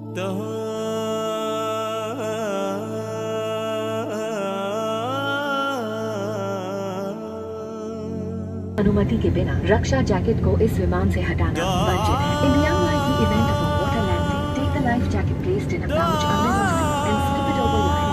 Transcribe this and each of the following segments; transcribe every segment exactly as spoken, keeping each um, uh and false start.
अनुमति के बिना रक्षा जैकेट को इस विमान से हटाना वर्जित है। In the unlikely event of a water landing, take the life jacket placed in a pouch under your seat and slip it over your head.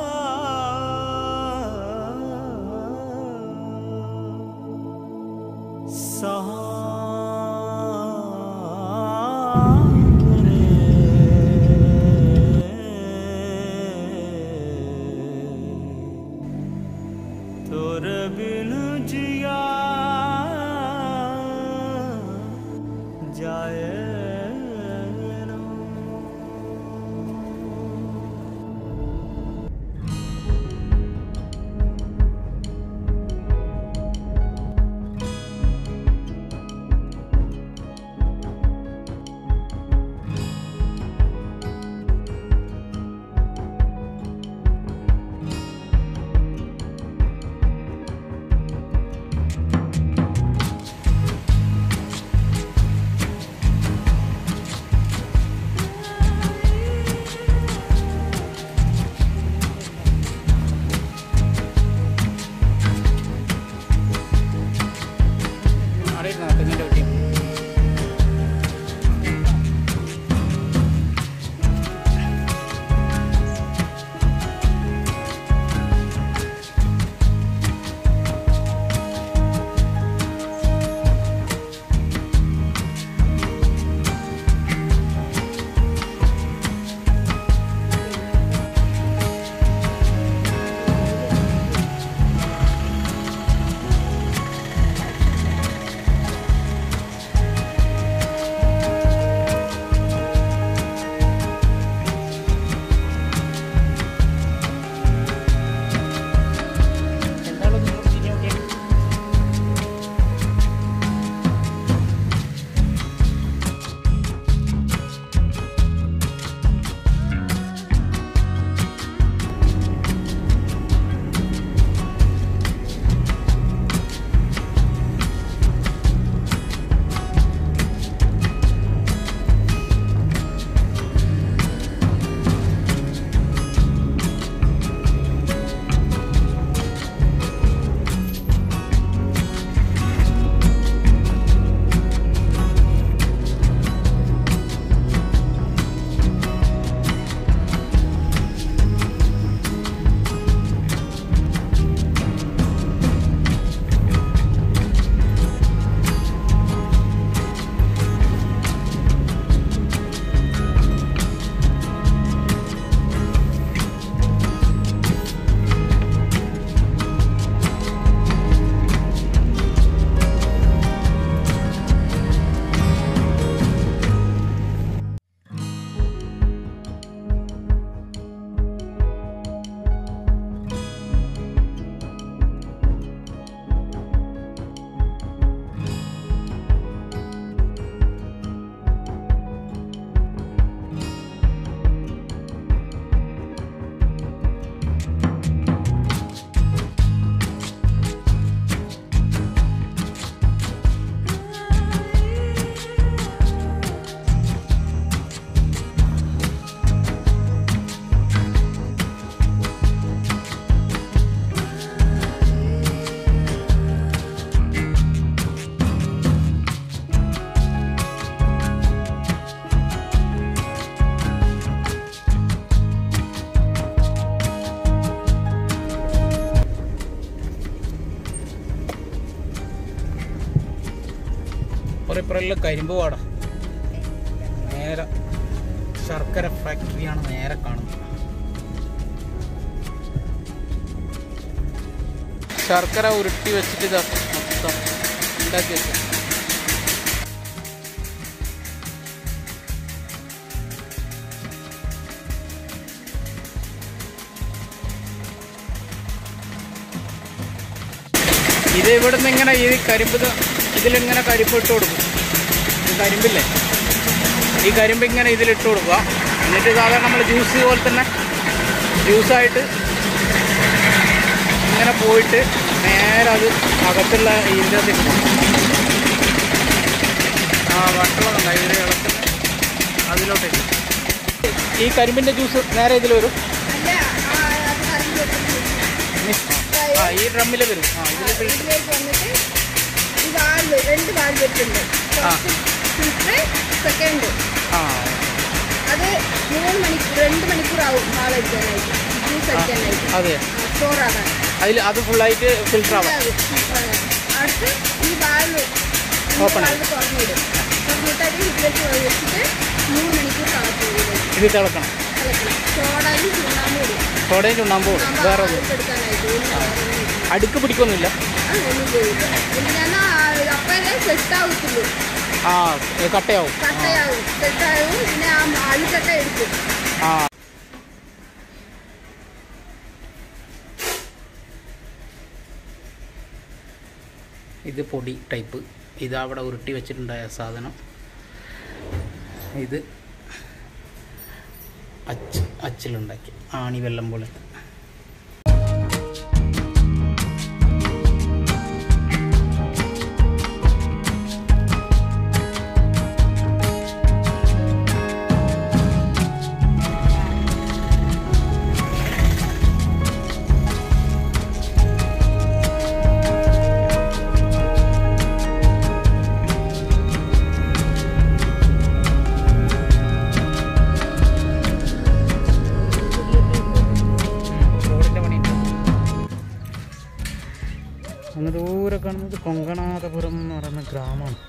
ഇപ്പുറം കരിമ്പ് പാട നേരെ ശർക്കര ഫാക്ടറിയാണ് നേരെ കാണുന്നത്. ശർക്കര ഉരുട്ടി വെച്ചിട്ട് ഇതാ മൊത്തം ഉണ്ടാക്കി വെച്ചു. ഇത് ഇവിടുന്ന് ഇങ്ങനെ ഈ കരിമ്പ് ഇതിലിങ്ങനെ കരിമ്പ് ഇട്ട് കൊടുക്കും. ഈ കരിമ്പില്ലേ, ഈ കരിമ്പ് ഇങ്ങനെ ഇതിലിട്ട് കൊടുക്കുക. എന്നിട്ട് സാധാരണ നമ്മൾ ജ്യൂസ് പോലെ തന്നെ ജ്യൂസായിട്ട് ഇങ്ങനെ പോയിട്ട് നേരെ അത് അകത്തുള്ള ഇതിൻ്റെ അകത്തേക്ക് ആ വട്ടമുള്ള ഇതിൽ ഇളക്കുന്ന അതിലോട്ടേക്ക് ഈ കരിമ്പിൻ്റെ ജ്യൂസ് നേരെ ഇതിൽ വരും? ആ ഈ ഡ്രമ്മിൽ വരും. ആ ഇതിലേക്ക് വന്നിട്ട് ഈ വാൽവ് രണ്ട് വാൽവ് വെച്ചിട്ടുണ്ട്. സെക്കൻഡ് ആ അത് മൂന്ന് മണിക്കൂർ രണ്ട് മണിക്കൂറാവും പാൽ അടിക്കാനായിട്ട്, ജ്യൂസ് അടിക്കാനായിട്ട്. അതെ, സ്റ്റോർ ആകാൻ അതിൽ അത് ഫുള്ളായിട്ട് ഫിൽറ്റർ ആവാം. അടുത്ത് ഈ വാൽവ് വാൽവ് തുറന്നിടും. തുറന്നിട്ട് അത് ഇതിലേക്ക് വെച്ചിട്ട് മൂന്ന് മണിക്കൂർ തിളക്കും. ഇത് തിളക്കണം. സോഡയും ചുണ്ണാമ്പും ഇടും. സോഡയും ചുണ്ണാമ്പും വേറെ എടുക്കാനായിട്ട് അടുക്ക് പിടിക്കൊന്നുമില്ല. ഒന്നും ചെയ്യില്ല. എന്തിനാ അപ്പനെ സെറ്റാവത്തുള്ളൂ. ആ കട്ടയാവും. കട്ടയാവും സെറ്റാവും. പിന്നെ ആ അഴുക്കൊക്കെ എടുക്കും. ആ ഇത് പൊടി ടൈപ്പ്. ഇതവിടെ ഉരുട്ടി വെച്ചിട്ടുണ്ടായ സാധനം. ഇത് അച്ച് അച്ചിലുണ്ടാക്കി ആണി വെള്ളം പോലത്തെ. അങ്ങ് ദൂരെ കാണുന്നത് കൊങ്കണാഥപുരം എന്ന് പറയുന്ന ഗ്രാമമാണ്.